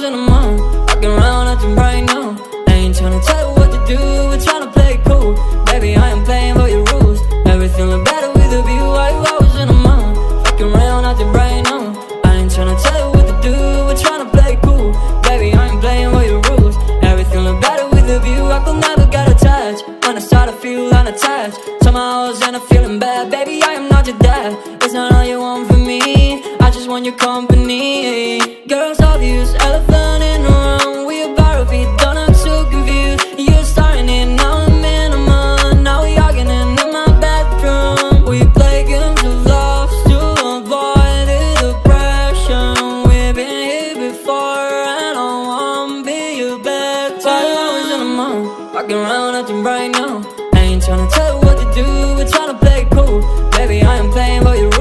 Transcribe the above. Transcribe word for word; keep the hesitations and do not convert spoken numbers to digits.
in the mall, walking around acting right now. I ain't tryna tell you what to do, we're tryna play it cool. Baby, I am playing by your rules. Everything look better with a view. Why you always in the mall, walking around acting right now. I ain't tryna tell you what to do, we're tryna play it cool. Baby, I ain't playing by your rules. Everything look better with a view. I could never get attached. When I start to feel unattached, somehow I was in a feeling bad. Baby, I am not your dad. It's not all you want from me, I just want your company. Girls obvious, elephant in the room. We about to be done, I'm so confused. You're starting it, now I'm in a month. Now we arguing in my bedroom. We play games of love to avoid the depression. We've been here before and I wanna be your bed. While I was in the mall, walking around acting right now. I ain't tryna tell you what to do, we're tryna play it cool. Baby, I am playing by your rules.